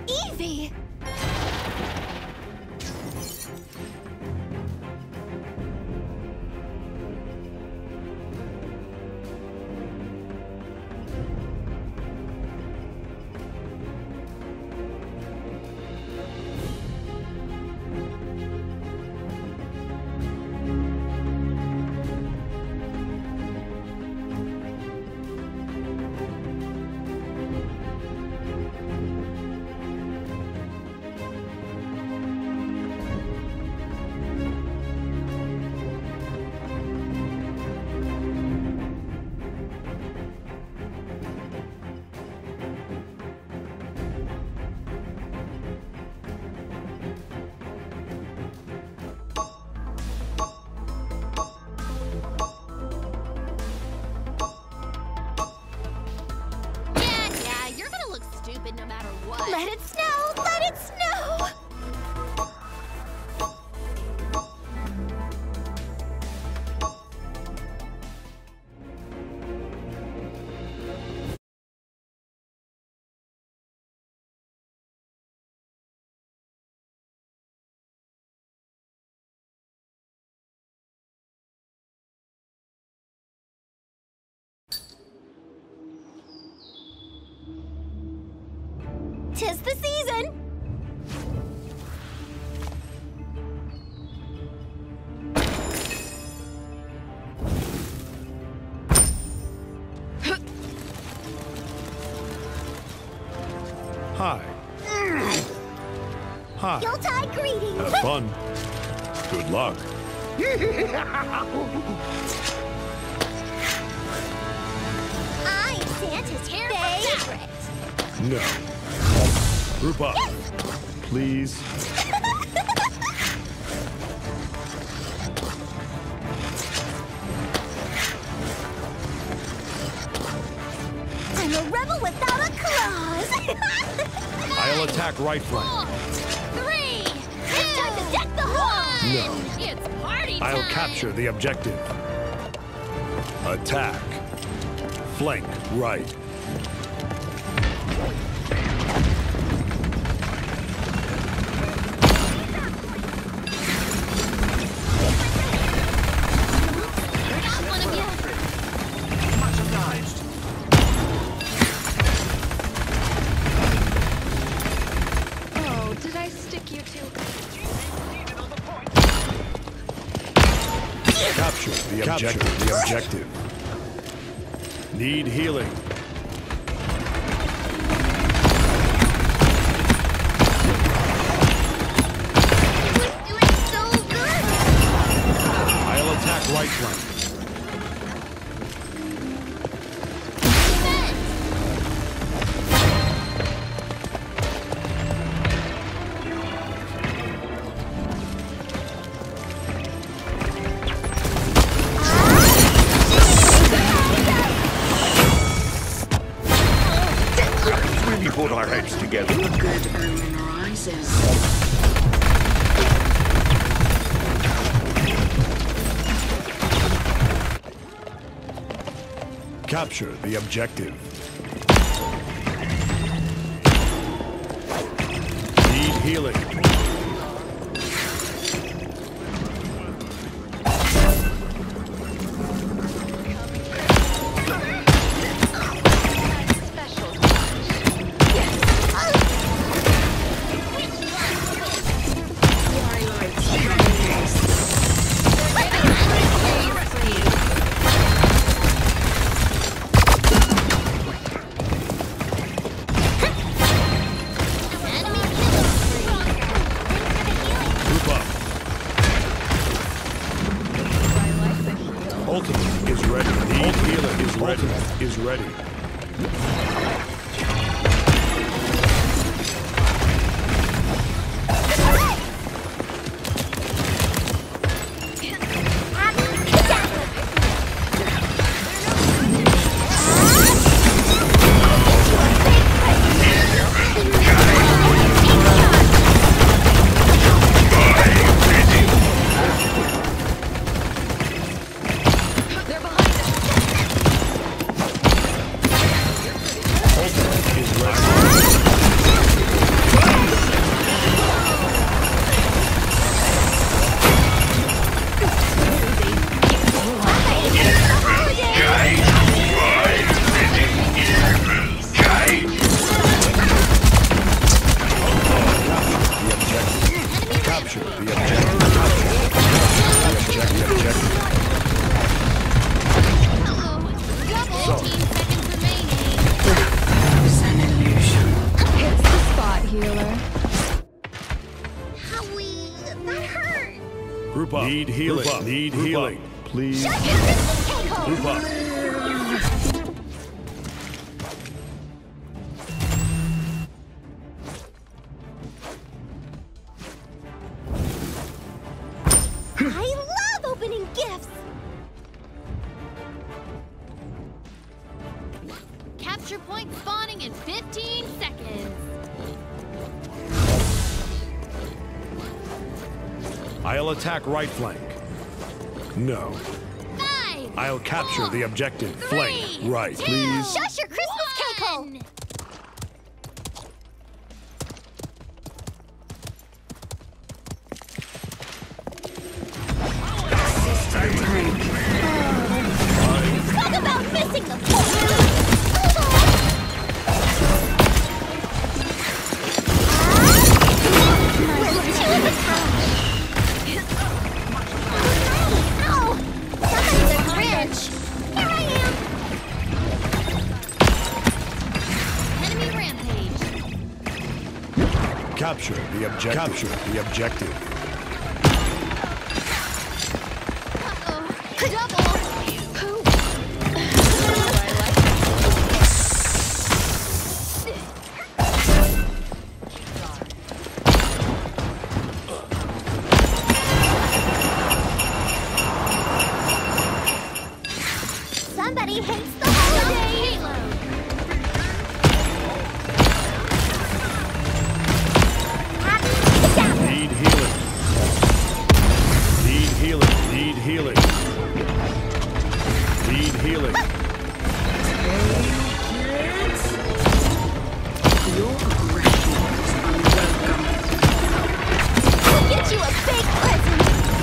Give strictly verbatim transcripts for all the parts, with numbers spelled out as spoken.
Easy! No matter what. Let it snow! Let it snow! Tis the season! Hi. Hi. Yuletide greetings! Have fun. Good luck. I'm Santa's favorite! No. Group up. Yes! Please. I'm a rebel without a clause! I'll attack right flank. Four, three, It's time to two, deck the halls! No. it's party time. I'll capture the objective. Attack. Flank right. Got one of you. Much obliged. Oh, did I stick you two? Capture the objective. The objective. Need healing. Doing so good! I'll attack right flank. Really put our heads together. Good omen rises. Capture the objective. Need healing. Special. Enemy kills! Group up. Need healing. Group up. Need Group healing. Up. Please. Shut your Christmas cake hole! Group up. I love opening gifts! Capture point spawning in fifteen seconds. I'll attack right flank. No. Five. I'll capture four, the objective. three, Flank. Right, two, please. Shut your Christmas cake hole! one. Talk about missing the point! Ow! Somebody's a Grinch! Here I am! Enemy rampage. Capture the objective. Capture the objective. Uh-oh. Double. Somebody hates the holidays! Need healing. Need healing. Need healing. Need healing. Your aggression is unwelcome. I'll get you a big present!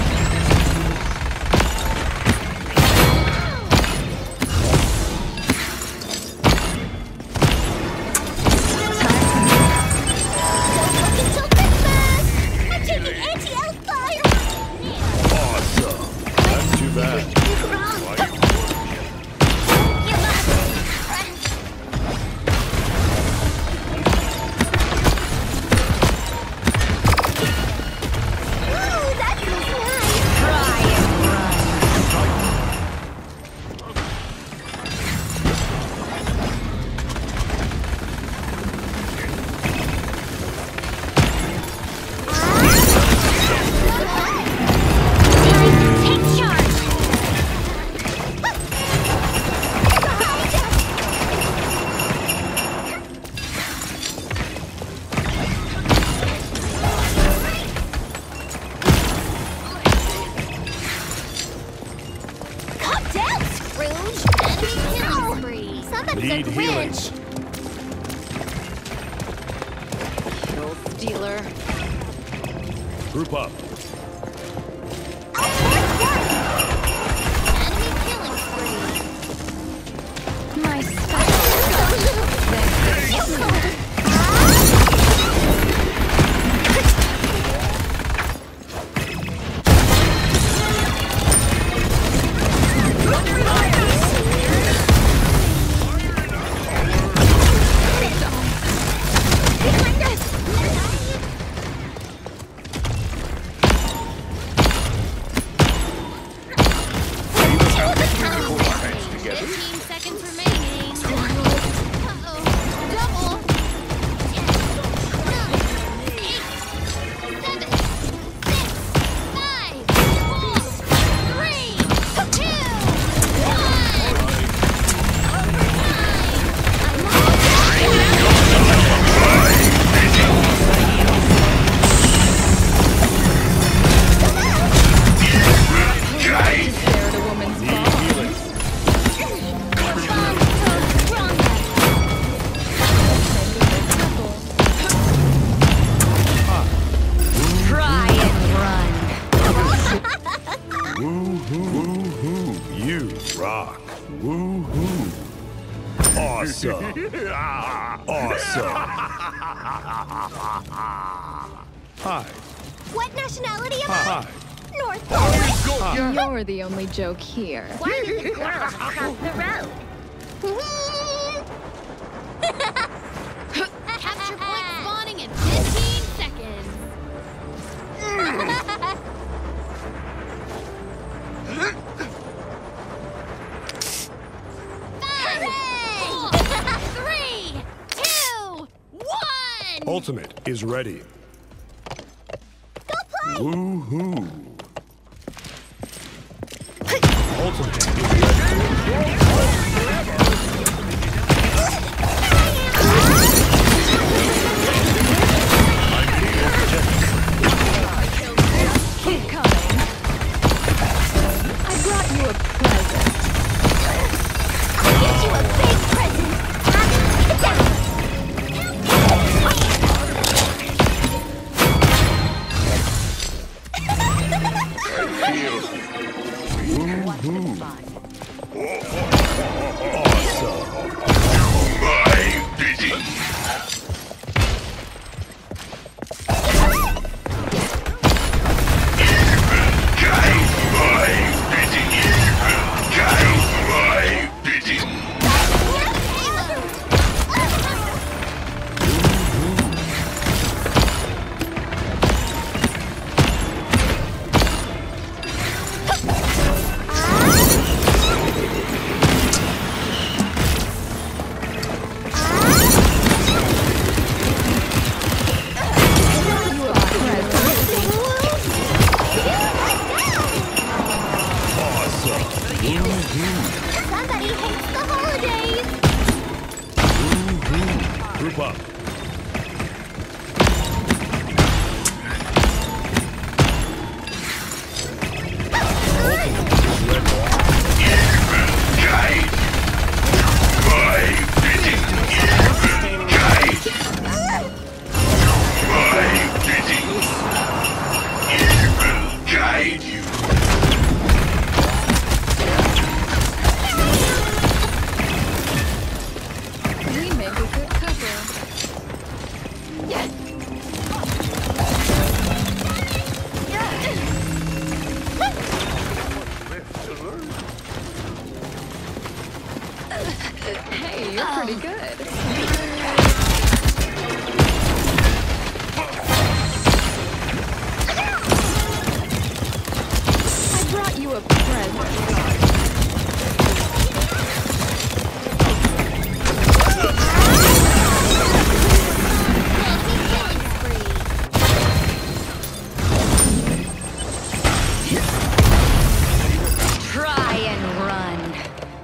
Until Christmas! I'm taking anti-elf fire! Awesome. That's too bad. Wrong! You Ooh, that feels nice! Try and run! Take charge! Calm down, Scrooge! Enemy killing Ow! spree. Somebody's Need a healing. Grinch! Kill stealer. Group up. Enemy killing spree. My spider. You cold. Behind us! Hold our heads together. fifteen seconds remaining. Uh-oh. Double. Ten, nine, eight, seven, six, five, four, three, two, Spared a woman's Need ball. healing. Try and run. Woo hoo woo hoo. You rock. Woo hoo. Awesome. Awesome. Hi. What nationality am I? Hi. North Polish. You're the only joke here. Why did the girls cross the road? Capture point spawning in fifteen seconds. ultimate is ready. Go play! Woohoo! Ultimate is ready. Keep coming. I brought you a present. I'll get you a big present! Abby, get down! Somebody hates the holidays! Group up. We make a good couple. Hey, you're pretty good. I brought you a present. Try and run.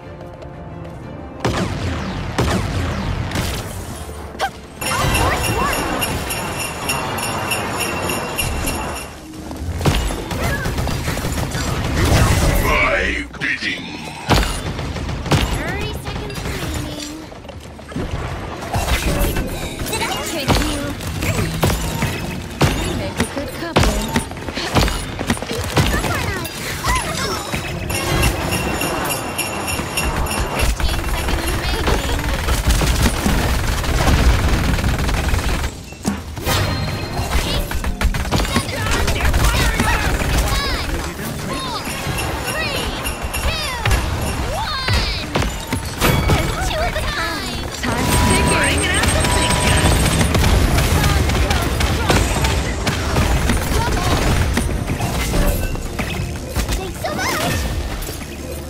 thirty seconds remaining. Did I trick you? We make a good couple. Time's ticking. Thanks so much!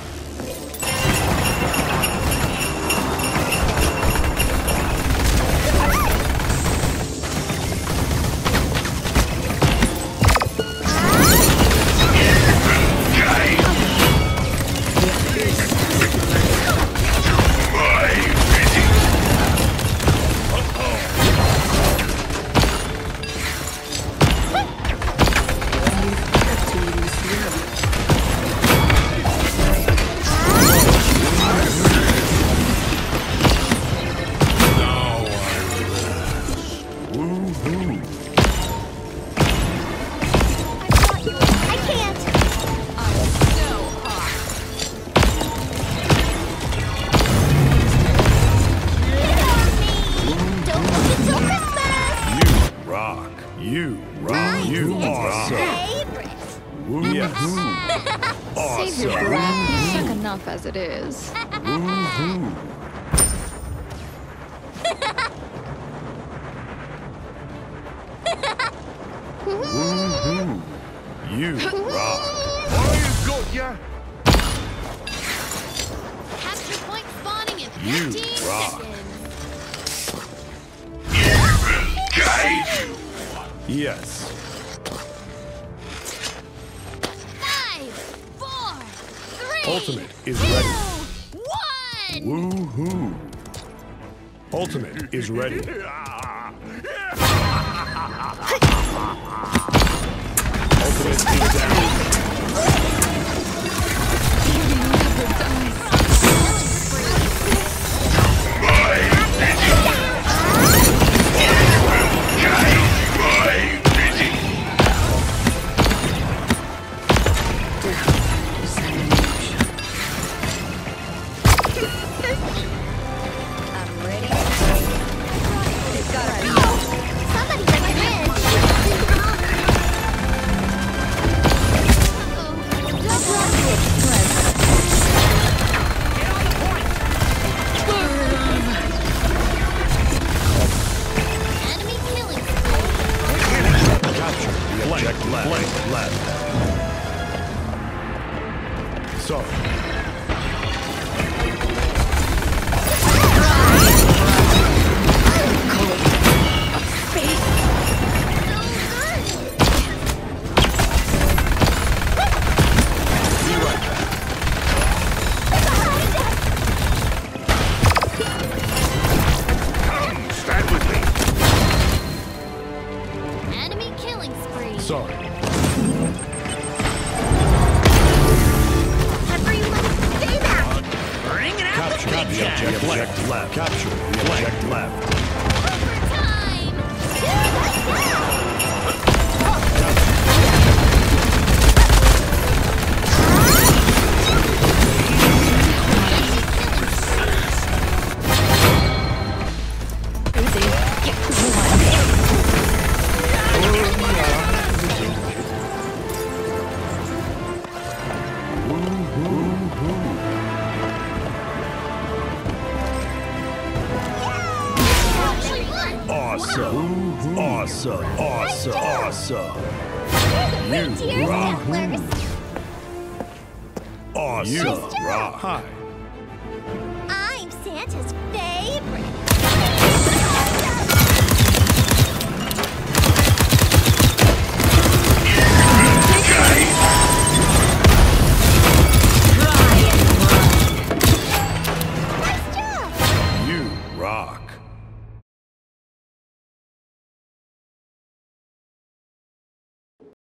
Woohoo! I can't! I'm so hot. Don't look until Christmas! You rock. You rock. You awesome. Favorite! Woohoo! Save your Awesome. breath. You suck enough as it is. Woohoo! Woohoo! You rock. I've got ya! Capture point spawning in You fifteen rock. seconds. Yes. Five, four, three, Ultimate is two, ready. one. Woohoo! Ultimate is ready. Ultimate is down. Somebody get the bridge. Enemy killing. Capture the objective. Blank left. Sorry. Stand with me. Enemy killing spree. Sorry. Stay back. Capture the objective. Objective left. Capture the objective left. Overtime. Awesome. Awesome. Awesome. Awesome. Tears, You rock. Settlers. Awesome. Nice job. Rock. Hi.